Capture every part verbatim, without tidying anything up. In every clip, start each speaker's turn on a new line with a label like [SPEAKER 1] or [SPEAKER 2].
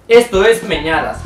[SPEAKER 1] Esto es Meñadas.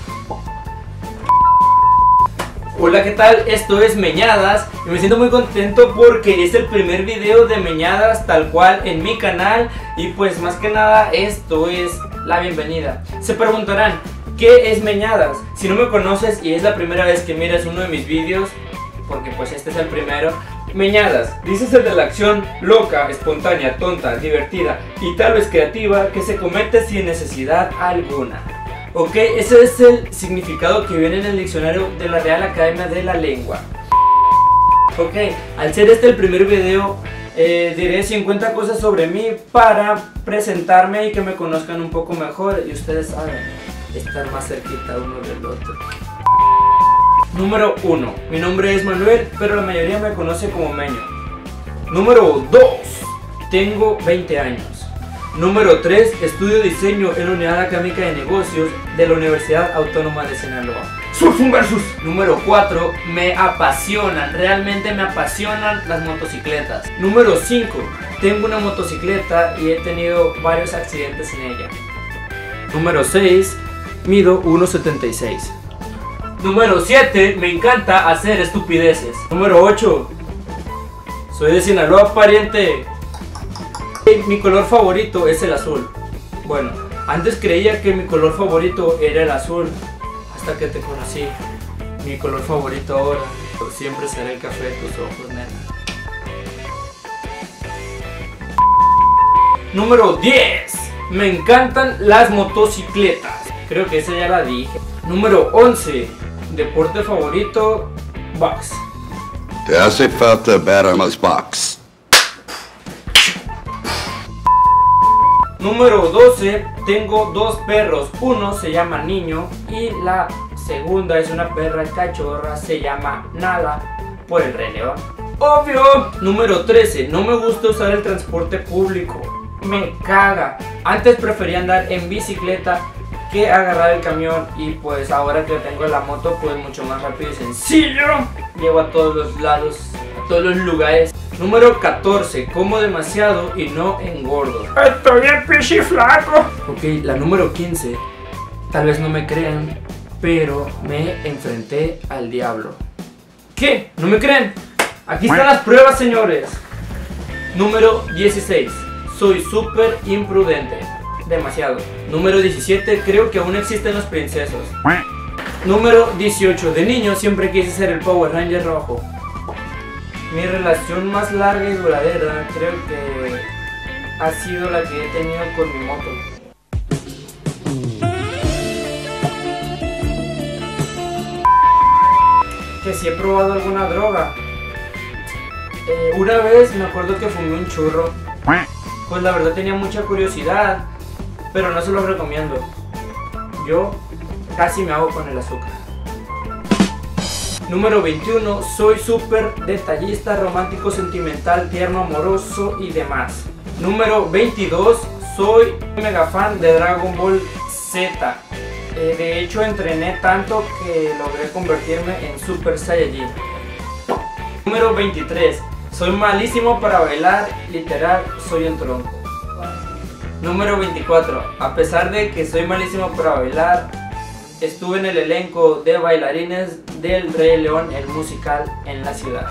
[SPEAKER 1] Hola, ¿qué tal? Esto es Meñadas y me siento muy contento porque es el primer video de Meñadas tal cual en mi canal. Y pues más que nada esto es la bienvenida. Se preguntarán, ¿qué es Meñadas? Si no me conoces y es la primera vez que miras uno de mis vídeos, porque pues este es el primero. Meñadas, dices el de la acción loca, espontánea, tonta, divertida y tal vez creativa que se comete sin necesidad alguna. Ok, ese es el significado que viene en el diccionario de la Real Academia de la Lengua. Ok, al ser este el primer video, eh, diré cincuenta cosas sobre mí para presentarme y que me conozcan un poco mejor. Y ustedes saben, estar más cerquita uno del otro. Número uno. Mi nombre es Manuel, pero la mayoría me conoce como Meño. Número dos. Tengo veinte años. Número tres. Estudio diseño en la Unidad Académica de Negocios de la Universidad Autónoma de Sinaloa. Surfing versus. Número cuatro. Me apasionan, realmente me apasionan las motocicletas. Número cinco. Tengo una motocicleta y he tenido varios accidentes en ella. Número seis. Mido uno setenta y seis. Número siete. Me encanta hacer estupideces. Número ocho. Soy de Sinaloa, pariente. Mi color favorito es el azul. Bueno, antes creía que mi color favorito era el azul, hasta que te conocí. Mi color favorito ahora por siempre será el café de tus ojos, nena. Número diez. Me encantan las motocicletas. Creo que esa ya la dije. Número once. Deporte favorito, box.
[SPEAKER 2] Te hace falta ver más box.
[SPEAKER 1] Número doce. Tengo dos perros. Uno se llama Niño y la segunda es una perra cachorra, se llama Nala, por el Rey León. Obvio. Número trece. No me gusta usar el transporte público. Me caga. Antes prefería andar en bicicleta que agarrar el camión, y pues ahora que tengo la moto pues mucho más rápido y sencillo. Llego a todos los lados, a todos los lugares. Número catorce. Como demasiado y no engordo. Estoy bien pichi flaco. Ok, la número quince. Tal vez no me crean, pero me enfrenté al diablo. ¿Qué? ¿No me creen? Aquí están las pruebas, señores. Número dieciséis. Soy súper imprudente. Demasiado. Número diecisiete. Creo que aún existen los princesos. Número dieciocho. De niño siempre quise ser el Power Ranger rojo. Mi relación más larga y duradera creo que ha sido la que he tenido con mi moto. Que si he probado alguna droga. Eh, una vez me acuerdo que fumé un churro. Pues la verdad tenía mucha curiosidad, pero no se los recomiendo. Yo casi me hago con el azúcar. Número veintiuno. Soy súper detallista, romántico, sentimental, tierno, amoroso y demás. Número veintidós. Soy mega fan de Dragon Ball Z. Eh, de hecho entrené tanto que logré convertirme en Super Saiyajin. Número veintitrés. Soy malísimo para bailar, literal, soy un tronco. Número veinticuatro. A pesar de que soy malísimo para bailar, estuve en el elenco de bailarines del Rey León, el musical, en la ciudad.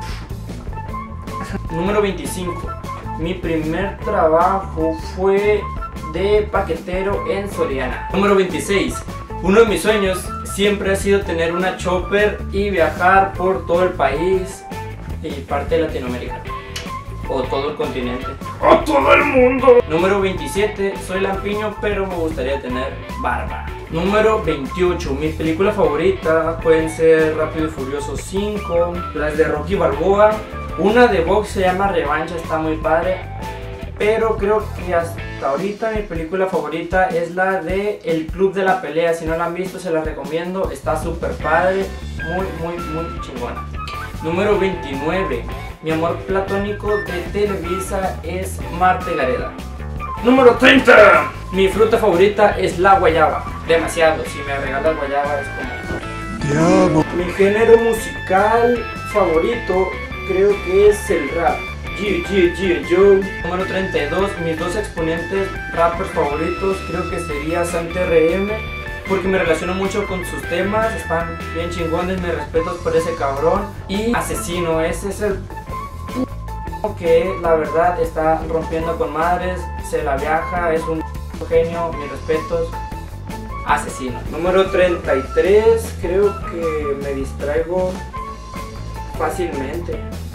[SPEAKER 1] Número veinticinco. Mi primer trabajo fue de paquetero en Soriana. Número veintiséis. Uno de mis sueños siempre ha sido tener una chopper y viajar por todo el país y parte de Latinoamérica, o todo el continente, o todo el mundo. Número veintisiete. Soy lampiño, pero me gustaría tener barba. Número veintiocho. Mi película favorita pueden ser Rápido y Furioso cinco, las de Rocky Balboa. Una de box se llama Revancha, está muy padre. Pero creo que hasta ahorita mi película favorita es la de El Club de la Pelea. Si no la han visto, se la recomiendo, está súper padre, muy muy muy chingona. Número veintinueve. Mi amor platónico de Televisa es Marte Gareda. Número treinta. Mi fruta favorita es la guayaba. Demasiado, si me regalas guayaba es como...
[SPEAKER 2] Te amo.
[SPEAKER 1] Mi género musical favorito creo que es el rap. G G G Joe. Número treinta y dos. Mis dos exponentes rappers favoritos creo que sería Santi R M porque me relaciono mucho con sus temas, están bien chingones, mis respetos por ese cabrón. Y Asesino, ese es el que la verdad está rompiendo con madres, se la viaja, es un genio, mis respetos. Asesino. Número treinta y tres, creo que me distraigo fácilmente.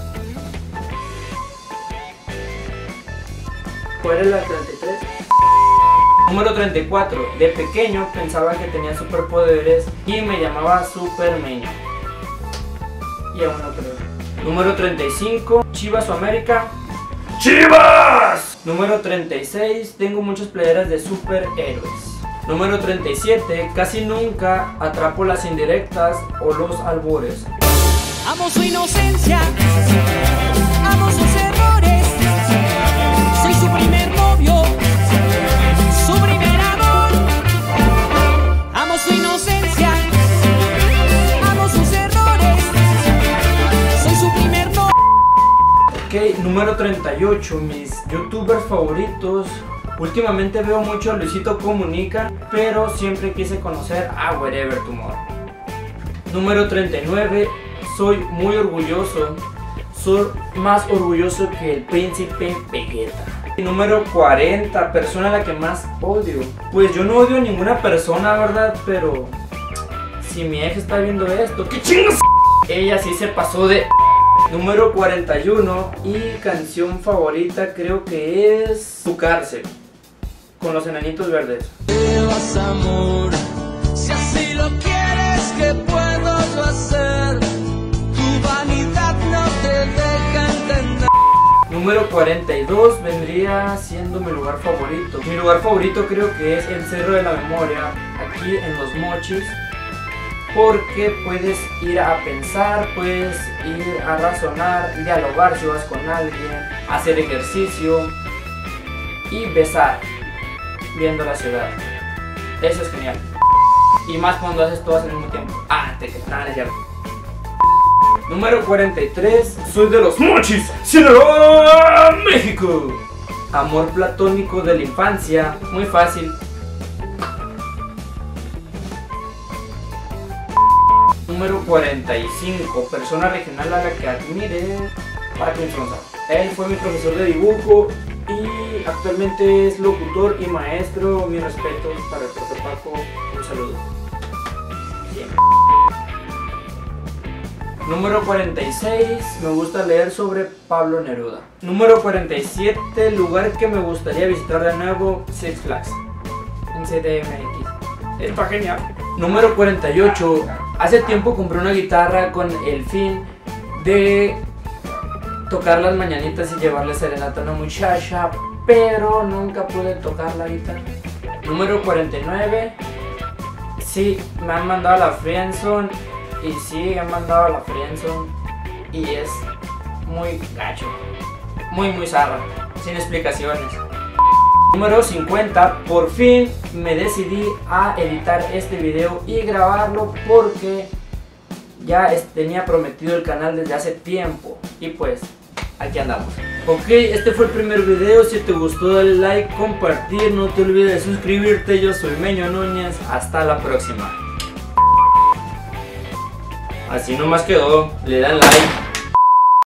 [SPEAKER 1] ¿Cuál es la treinta y tres? Número treinta y cuatro. De pequeño pensaba que tenía superpoderes y me llamaba Supermeño. Y aún no creo. Número treinta y cinco. Chivas o América. ¡Chivas! Número treinta y seis. Tengo muchas playeras de superhéroes. Número treinta y siete. Casi nunca atrapo las indirectas o los albures.
[SPEAKER 3] Amo su inocencia, amo sus errores. Soy su primer novio, su primer amor. Amo su inocencia, amo sus errores. Soy su primer novio.
[SPEAKER 1] Ok, número treinta y ocho. Mis youtubers favoritos. Últimamente veo mucho a Luisito Comunica, pero siempre quise conocer a Wherever Tomorrow. Número treinta y nueve. Soy muy orgulloso, soy más orgulloso que el príncipe Vegeta. Número cuarenta, persona a la que más odio. Pues yo no odio a ninguna persona, ¿verdad? Pero si mi ex está viendo esto, ¡qué chingas! Ella sí se pasó de... Número cuarenta y uno, y canción favorita creo que es Tu Cárcel, con los Enanitos Verdes.
[SPEAKER 3] Te vas, amor, si así lo quieres, ¿qué puedo yo hacer?
[SPEAKER 1] Número cuarenta y dos vendría siendo mi lugar favorito. Mi lugar favorito creo que es el Cerro de la Memoria, aquí en Los Mochis, porque puedes ir a pensar, puedes ir a razonar, dialogar si vas con alguien, hacer ejercicio y besar viendo la ciudad. Eso es genial. Y más cuando haces todas al mismo tiempo. Ah, te que nada, es cierto. Número cuarenta y tres, soy de Los Mochis, Sinaloa, México. Amor platónico de la infancia, muy fácil. Número cuarenta y cinco, persona regional a la que admire, Patrick González. Él fue mi profesor de dibujo y actualmente es locutor y maestro. Mis respetos para el profe Paco, un saludo. Siempre. Número cuarenta y seis, me gusta leer sobre Pablo Neruda. Número cuarenta y siete, lugar que me gustaría visitar de nuevo, Six Flags, en C D M X. Está genial. Número cuarenta y ocho, hace tiempo compré una guitarra con el fin de tocar las mañanitas y llevarle serenata a una muchacha, pero nunca pude tocar la guitarra. Número cuarenta y nueve, sí, me han mandado a la friendzone. Y sí, he mandado a la friendzone y es muy gacho, muy muy zarra, sin explicaciones. Número cincuenta, por fin me decidí a editar este video y grabarlo porque ya tenía prometido el canal desde hace tiempo y pues aquí andamos. Ok, este fue el primer video. Si te gustó dale like, compartir, no te olvides de suscribirte. Yo soy Meño Núñez, hasta la próxima. Así nomás quedó, le dan like.